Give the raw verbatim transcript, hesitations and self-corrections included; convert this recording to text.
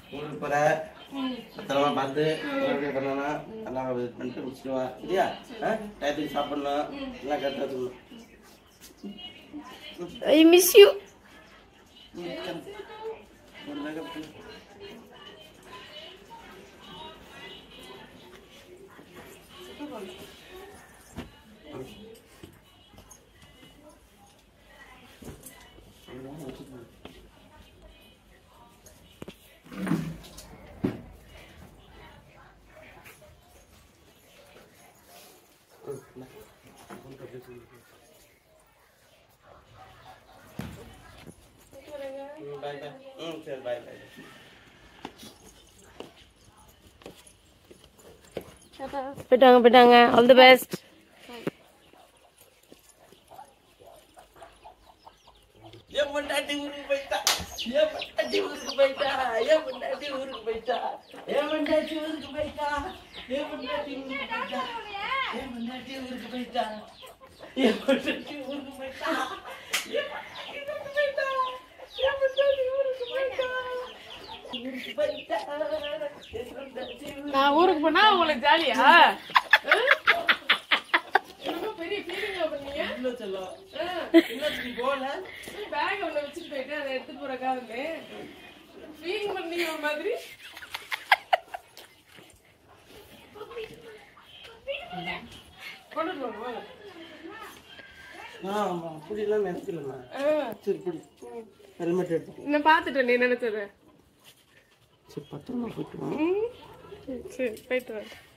ஊருக்கு போற பத்திரமா பார்த்து பண்ணணும் எல்லாம் பண்ணிட்டு முடிச்சுடுவா இல்லையா டயத்துக்கு சாப்பிடணும் எல்லாம் கரெக்டாக சொல்லணும். I miss you. Bye bye. Mm, sure, bye bye. Pedang pedang all the best. Ya mendadi uruk baita. Ya mendadi uruk baita. Ya mendadi uruk baita. Ya mendadi uruk baita. Ya mendadi uruk baita. Ya mendadi uruk baita. Ya mendadi uruk baita. Ya mendadi uruk baita. Ya mendadi uruk baita. Uruk baita. நான் ஊருக்கு போனா உங்களுக்கு ஜாலியா? ரொம்ப பெரிய ஃபீலிங்கா பண்ணீங்க. இல்ல செல்லம். இன்னைக்கு போல பேக் ஒண்ணு வச்சிட்டு போயிட்டேன் அதை எடுத்துட்டு போற காரணமே ஃபீலிங் பண்ணீங்க ஒரு மாதிரி. கொண்டு போங்க. ஆமா அப்படிலாம் நினைக்கலண்ணா. சரி பிடி ஹெல்மெட் எடுத்து நான் பார்த்துட்டேன் நீ நினைச்சது. சரி பத்திரமா போயிட்டு வா. சரி போயிட்டு வரேன்.